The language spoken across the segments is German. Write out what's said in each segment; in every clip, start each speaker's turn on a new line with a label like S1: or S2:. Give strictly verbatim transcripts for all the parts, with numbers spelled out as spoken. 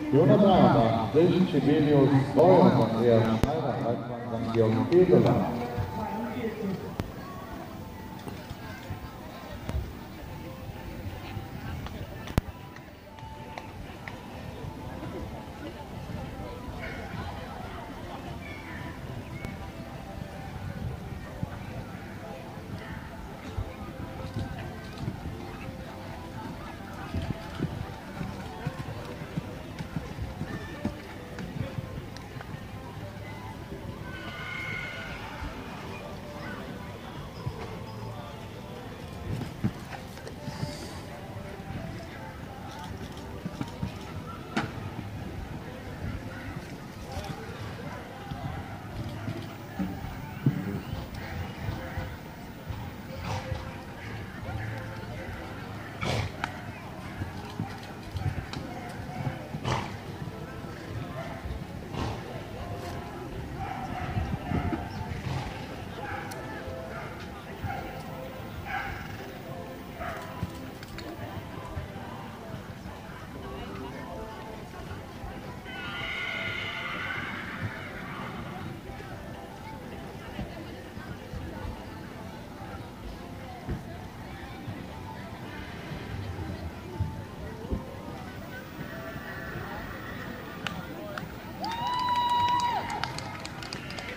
S1: hundertdreiundachtzig, Sibelius Boy und Andreas Schneider, Leitmann Sankt Georg Keseler.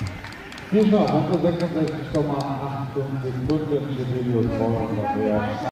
S1: Hier ist noch hundertsechsundsechzig Komma achtundfünfzig Sekunden, Sibelius Boy und Andreas